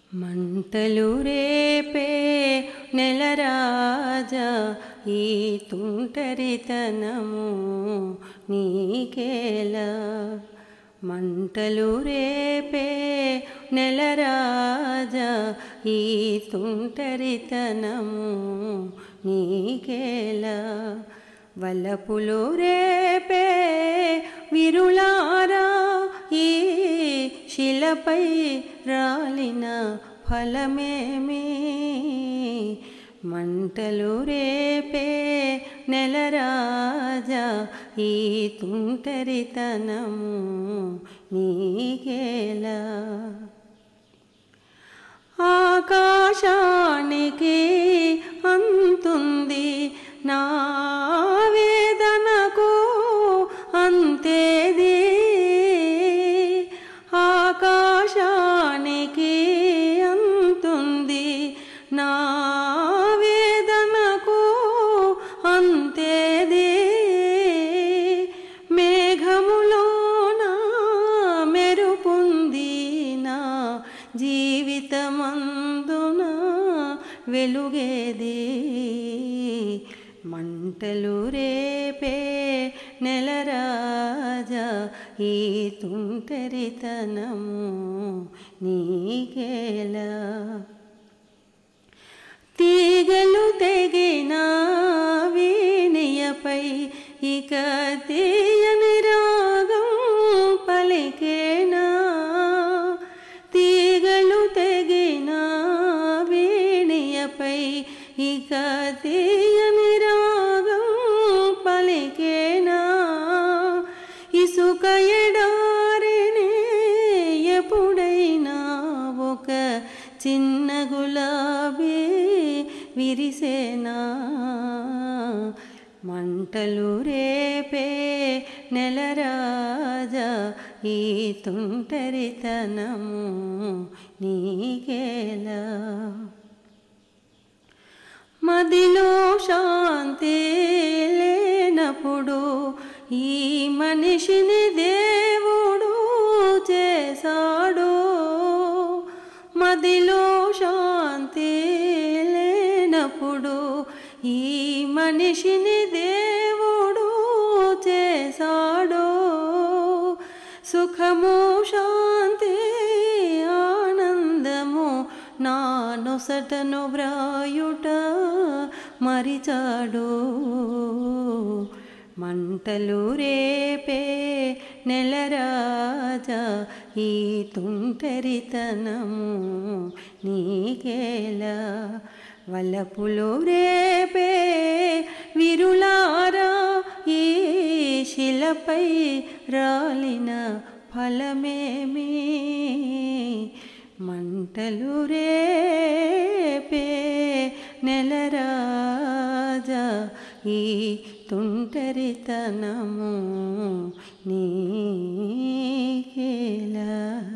మంటలు రేపే నెలరాజా ఈ తుంటరితనము నీకేలా. మంటలు రేపే నెలరాజా ఈ తుంటరితనము నీకేలా. వలపులు రేపే విరులారా ఈ శిలపై రాలిన ఫలమేమి. మంటలు రేపే నెలరాజా ఈ తుంటరితనము నీకేలా. ఆకాశానికి అంతుంది నా వేదనకు అంతేది. ఆకాశానికి అంతుంది నా వేదనకు అంతేది. మేఘములోన మెరుపుంది నా జీవితమందున వెలుగేది. మంటలు రేపే నెలరాజా ఈ తుంటరితనము నీకేలా. తీగలు తెగిన వీణియపై ఇక తీయని రాగం పలికేనా. తీగలు తెగిన వీణియపై ఇక తీయని రాగం పలికేనా. ఇసుక ఎడారిని ఎప్పుడైనా ఒక చిన్న గులాబీ విరిసేనా. మంటలు రేపే నెలరాజా ఈ తుంటరితనము నీకేలా. మదిలో శాంతి లేనప్పుడు ఈ మనిషిని దేవుడు చేశాడు. మదిలో శాంతి లేనప్పుడు ఈ మనిషిని దేవుడు చేశాడు. సుఖము శాంతి ఆనందము నా నొసటను వ్రాయుట మరిచాడు. మంటలు రేపే నెలరాజా ఈ తుంటరితనము నీకేలా. వలపులు రేపే విరులారా ఈ శిలపై రాలిన ఫలమేమి. మంటలు రేపే నెలరాజా ఈ తుంటరితనము నీకేలా.